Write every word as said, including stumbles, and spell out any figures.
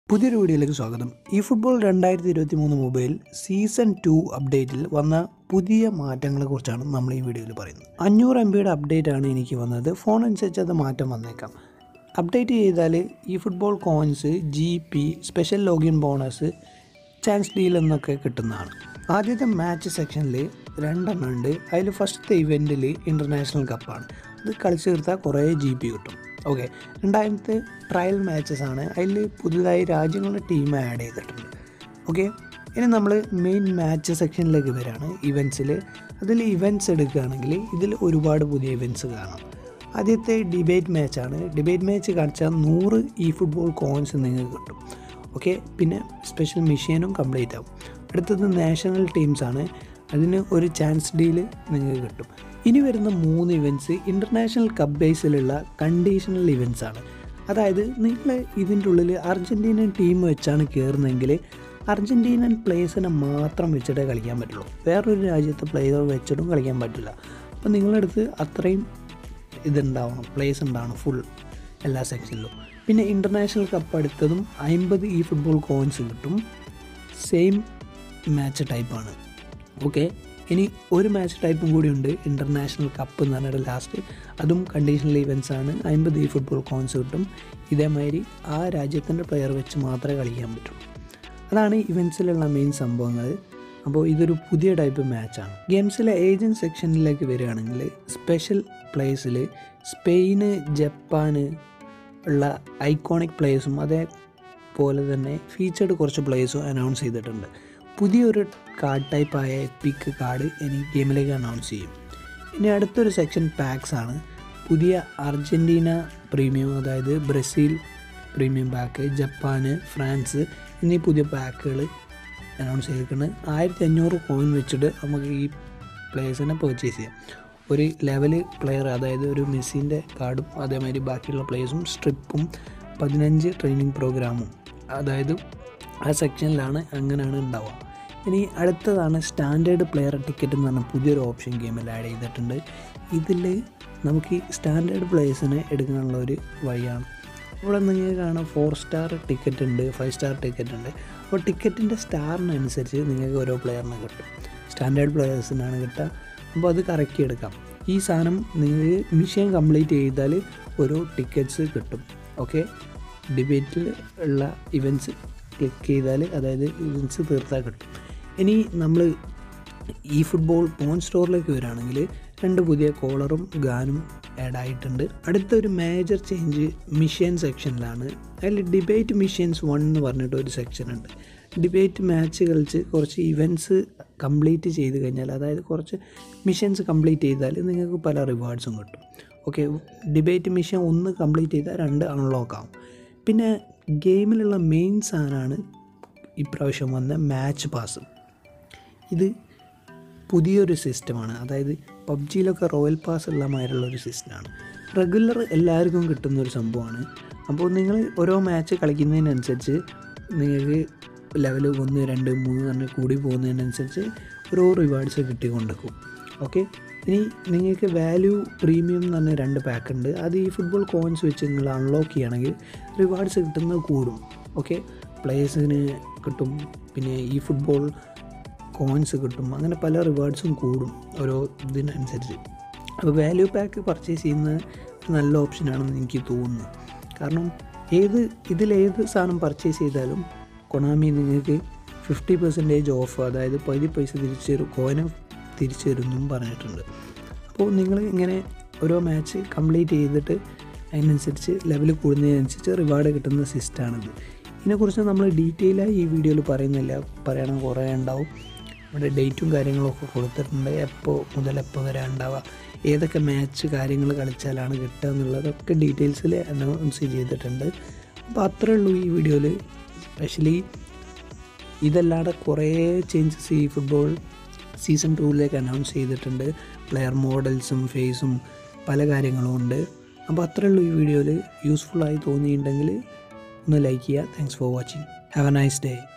പുതിയൊരു വീഡിയോയിലേക്ക് സ്വാഗതം. ഈ ഫുട്ബോൾ രണ്ടായിരത്തി ഇരുപത്തി മൂന്ന് മൊബൈൽ സീസൺ ടു അപ്ഡേറ്റിൽ വന്ന പുതിയ മാറ്റങ്ങളെക്കുറിച്ചാണ് നമ്മൾ ഈ വീഡിയോയിൽ പറയുന്നത്. അഞ്ഞൂറ് എം ബിയുടെ അപ്ഡേറ്റ് ആണ് എനിക്ക് വന്നത്. ഫോൺ അനുസരിച്ച് അത് മാറ്റം വന്നേക്കാം. അപ്ഡേറ്റ് ചെയ്താൽ ഈ football coins, G P, special login bonus, chance deal എന്നൊക്കെ കിട്ടുന്നതാണ്. ആദ്യത്തെ മാച്ച് സെക്ഷനിൽ രണ്ടെണ്ണം ഉണ്ട്. അതിൽ ഫസ്റ്റത്തെ ഇവൻറ്റിൽ ഇൻ്റർനാഷണൽ കപ്പാണ്. അത് കളിച്ച് തീർത്താൽ കുറേ ജി പി കിട്ടും. ഓക്കെ, രണ്ടാമത്തെ ട്രയൽ മാച്ചസ് ആണ്. അതിൽ പുതുതായി രാജ്യങ്ങളുടെ ടീം ആഡ് ചെയ്തിട്ടുണ്ട്. ഓക്കെ, ഇനി നമ്മൾ മെയിൻ മാച്ച് സെക്ഷനിലേക്ക് വരികയാണ്. ഇവൻറ്റ്സിൽ അതിൽ ഇവൻറ്റ്സ് എടുക്കുകയാണെങ്കിൽ ഇതിൽ ഒരുപാട് പുതിയ ഇവൻറ്റ്സ് കാണാം. ആദ്യത്തെ ഡിബേറ്റ് മാച്ചാണ്. ഡിബേറ്റ് മാച്ച് കാണിച്ചാൽ നൂറ് ഈ ഫുട്ബോൾ കോയിൻസ് നിങ്ങൾക്ക് കിട്ടും. ഓക്കെ, പിന്നെ സ്പെഷ്യൽ മിഷീനും കംപ്ലീറ്റ് ആവും. അടുത്തത് നാഷണൽ ടീംസാണ്. അതിന് ഒരു ചാൻസ് ഡീൽ നിങ്ങൾക്ക് കിട്ടും. ഇനി വരുന്ന മൂന്ന് ഇവൻറ്റ്സ് ഇൻ്റർനാഷണൽ കപ്പ് ബേസിലുള്ള കണ്ടീഷണൽ ഇവൻറ്റ്സ് ആണ്. അതായത് നിങ്ങൾ ഇതിൻ്റെ ഉള്ളിൽ അർജൻറ്റീനൻ ടീം വെച്ചാണ് കയറുന്നതെങ്കിൽ അർജൻറ്റീനൻ പ്ലേയേഴ്സിനെ മാത്രം വെച്ചിട്ടേ കളിക്കാൻ പറ്റുള്ളൂ. വേറൊരു രാജ്യത്തെ പ്ലെയർ വെച്ചിട്ടും കളിക്കാൻ പറ്റില്ല. അപ്പോൾ നിങ്ങളുടെ അടുത്ത് അത്രയും ഇതുണ്ടാവണം, പ്ലേയേഴ്സ് ഉണ്ടാവണം ഫുൾ എല്ലാ സെക്ഷനിലും. പിന്നെ ഇൻ്റർനാഷണൽ കപ്പ് എടുത്തതും അമ്പത് ഈ ഫുട്ബോൾ കോയിൻസ് കിട്ടും. സെയിം മാച്ച് ടൈപ്പാണ്. ഓക്കെ, ഇനി ഒരു മാച്ച് ടൈപ്പും കൂടി ഉണ്ട്, ഇൻ്റർനാഷണൽ കപ്പ് എന്ന് പറഞ്ഞിട്ട് ലാസ്റ്റ്. അതും കണ്ടീഷണൽ ഇവൻറ്റ്സ് ആണ്. അമ്പത് ഈ ഫുട്ബോൾ കോയിൻസ് കിട്ടും. ഇതേമാതിരി ആ രാജ്യത്തിൻ്റെ പ്ലെയർ വെച്ച് മാത്രമേ കളിക്കാൻ പറ്റുള്ളൂ. അതാണ് ഇവൻറ്റ്സിലുള്ള മെയിൻ സംഭവങ്ങൾ. അപ്പോൾ ഇതൊരു പുതിയ ടൈപ്പ് മാച്ചാണ്. ഗെയിംസിലെ ഏജൻറ് സെക്ഷനിലേക്ക് വരികയാണെങ്കിൽ സ്പെഷ്യൽ പ്ലേസിൽ സ്പെയിന്, ജപ്പാന് ഉള്ള ഐക്കോണിക് പ്ലേയേഴ്സും അതേപോലെ തന്നെ ഫീച്ചേർഡ് കുറച്ച് പ്ലേയേഴ്സും അനൗൺസ് ചെയ്തിട്ടുണ്ട്. പുതിയൊരു കാർഡ് ടൈപ്പായ എപ്പിക് കാർഡ് ഇനി ഗെയിമിലേക്ക് അനൗൺസ് ചെയ്യും. ഇനി അടുത്തൊരു സെക്ഷൻ പാക്സ് ആണ്. പുതിയ അർജൻറ്റീന പ്രീമിയം, അതായത് Brazil premium pack, Japan, France എന്നീ പുതിയ പാക്കുകൾ അനൗൺസ് ചെയ്തിട്ടുണ്ട്. ആയിരത്തി അഞ്ഞൂറ് കോയിൻ വെച്ചിട്ട് നമുക്ക് ഈ പ്ലേയേഴ്സിനെ പർച്ചേസ് ചെയ്യാം. ഒരു ലെവല് പ്ലെയർ, അതായത് ഒരു മെസ്സിൻ്റെ കാർഡും അതേമാതിരി ബാക്കിയുള്ള പ്ലേയേഴ്സും സ്ട്രിപ്പും പതിനഞ്ച് ട്രെയിനിങ് പ്രോഗ്രാമും, അതായത് ആ സെക്ഷനിലാണ് അങ്ങനെയാണ് ഉണ്ടാവുക. ഇനി അടുത്തതാണ് സ്റ്റാൻഡേർഡ് പ്ലെയർ ടിക്കറ്റ് എന്ന് പറഞ്ഞ പുതിയൊരു ഓപ്ഷൻ ഗെയിമിൽ ആഡ് ചെയ്തിട്ടുണ്ട്. ഇതിൽ നമുക്ക് ഈ സ്റ്റാൻഡേർഡ് പ്ലേയേഴ്സിനെ എടുക്കാനുള്ള ഒരു വഴിയാണ്. ഇവിടെ നിങ്ങൾക്ക് കാണാം ഫോർ സ്റ്റാർ ടിക്കറ്റ് ഉണ്ട്, ഫൈവ് സ്റ്റാർ ടിക്കറ്റ് ഉണ്ട്. അപ്പോൾ ടിക്കറ്റിൻ്റെ സ്റ്റാറിനനുസരിച്ച് നിങ്ങൾക്ക് ഓരോ പ്ലെയറിനെ കിട്ടും. സ്റ്റാൻഡേർഡ് പ്ലെയേഴ്സിനാണ് കിട്ടുക. അപ്പോൾ അത് കറക്കി എടുക്കാം. ഈ സാധനം നിങ്ങൾക്ക് മിഷൻ കംപ്ലീറ്റ് ചെയ്താൽ ഓരോ ടിക്കറ്റ്സ് കിട്ടും. ഓക്കെ, ഡിബേറ്റിൽ ഉള്ള ഇവൻറ്റ്സ് ക്ലിക്ക് ചെയ്താൽ, അതായത് ഇവൻറ്റ്സ് തീർത്താൽ കിട്ടും. ഇനി നമ്മൾ ഈ ഫുട്ബോൾ പോൺ സ്റ്റോറിലേക്ക് വരികയാണെങ്കിൽ രണ്ട് പുതിയ കോളറും ഗാനും ആഡ് ആയിട്ടുണ്ട്. അടുത്തൊരു മേജർ ചേഞ്ച് മിഷൻ സെക്ഷനിലാണ്. അതിൽ ഡിബേറ്റ് മിഷൻസ് വൺ എന്ന് പറഞ്ഞിട്ട് ഒരു സെക്ഷൻ ഉണ്ട്. ഡിബേറ്റ് മാച്ച് കളിച്ച് കുറച്ച് ഇവൻറ്റ്സ് കംപ്ലീറ്റ് ചെയ്ത് കഴിഞ്ഞാൽ, അതായത് കുറച്ച് മിഷൻസ് കംപ്ലീറ്റ് ചെയ്താൽ നിങ്ങൾക്ക് പല റിവാർഡ്സും കിട്ടും. ഓക്കെ, ഡിബേറ്റ് മിഷൻ ഒന്ന് കംപ്ലീറ്റ് ചെയ്താൽ രണ്ട് അൺലോക്ക് ആവും. പിന്നെ ഗെയിമിലുള്ള മെയിൻ സാധനമാണ് ഇപ്രാവശ്യം വന്ന മാച്ച് പാസ്. ഇത് പുതിയൊരു സിസ്റ്റമാണ്. അതായത് പബ്ജിയിലൊക്കെ റോയൽ പാസ് ഉള്ള മാതിരിയുള്ളൊരു സിസ്റ്റമാണ്. റെഗുലർ എല്ലാവർക്കും കിട്ടുന്നൊരു സംഭവമാണ്. അപ്പോൾ നിങ്ങൾ ഓരോ മാച്ച് കളിക്കുന്നതിനനുസരിച്ച് നിങ്ങൾക്ക് ലെവൽ ഒന്ന് രണ്ട് മൂന്ന് പറഞ്ഞ് കൂടി പോകുന്നതിനനുസരിച്ച് ഓരോ റിവാർഡ്സ് കിട്ടിക്കൊണ്ടിരിക്കും. ഓക്കെ, ഇനി നിങ്ങൾക്ക് വാല്യൂ പ്രീമിയം എന്ന് പറഞ്ഞ രണ്ട് പാക്ക് ഉണ്ട്. അത് ഈ ഫുട്ബോൾ കോയിൻസ് വെച്ച് നിങ്ങൾ അൺലോക്ക് ചെയ്യുകയാണെങ്കിൽ റിവാർഡ്സ് കിട്ടുന്നത് കൂടും. ഓക്കെ, പ്ലേയേഴ്സിന് കിട്ടും, പിന്നെ ഈ ഫുട്ബോൾ കോയിൻസ് കിട്ടും. അങ്ങനെ പല റിവാർഡ്സും കൂടും ഓരോ ഇതിനനുസരിച്ച്. അപ്പോൾ വാല്യൂ പാക്ക് പർച്ചേസ് ചെയ്യുന്നത് നല്ല ഓപ്ഷനാണെന്ന് എനിക്ക് തോന്നുന്നു. കാരണം ഏത് ഇതിലേത് സാധനം പർച്ചേസ് ചെയ്താലും കൊണാമി നിങ്ങൾക്ക് ഫിഫ്റ്റി പെർസെൻറ്റേജ് ഓഫ്, അതായത് പകുതി പൈസ തിരിച്ചു തരും, കോയിനും തിരിച്ചു തരുമെന്നും പറഞ്ഞിട്ടുണ്ട്. അപ്പോൾ നിങ്ങൾ ഇങ്ങനെ ഓരോ മാച്ച് കംപ്ലീറ്റ് ചെയ്തിട്ട് അതിനനുസരിച്ച് ലെവൽ കൂടുന്നതിനനുസരിച്ച് റിവാർഡ് കിട്ടുന്ന സിസ്റ്റമാണിത്. ഇതിനെക്കുറിച്ച് നമ്മൾ ഡീറ്റെയിലായി ഈ വീഡിയോയിൽ പറയുന്നില്ല, പറയണം കുറേ ഉണ്ടാവും. ഇവിടെ ഡേറ്റും കാര്യങ്ങളൊക്കെ കൊടുത്തിട്ടുണ്ട്, എപ്പോൾ മുതൽ എപ്പോൾ വരെ ഉണ്ടാവുക, ഏതൊക്കെ മാച്ച് കാര്യങ്ങൾ കളിച്ചാലാണ് കിട്ടുക എന്നുള്ളതൊക്കെ ഡീറ്റെയിൽസിൽ അനൗൺസ് ചെയ്തിട്ടുണ്ട്. അപ്പോൾ അത്രേ ഉള്ളൂ ഈ വീഡിയോയിൽ. സ്പെഷ്യലി ഇതല്ലാതെ കുറേ ചേഞ്ചസ് ഈ ഫുട്ബോൾ സീസൺ ടൂവിലേക്ക് അനൗൺസ് ചെയ്തിട്ടുണ്ട്. പ്ലെയർ മോഡൽസും ഫേസും പല കാര്യങ്ങളും ഉണ്ട്. അപ്പോൾ അത്രേ ഉള്ളൂ ഈ വീഡിയോയിൽ. യൂസ്ഫുള്ളായി തോന്നിയിട്ടുണ്ടെങ്കിൽ ഒന്ന് ലൈക്ക് ചെയ്യുക. Thanks for watching. Have a nice day.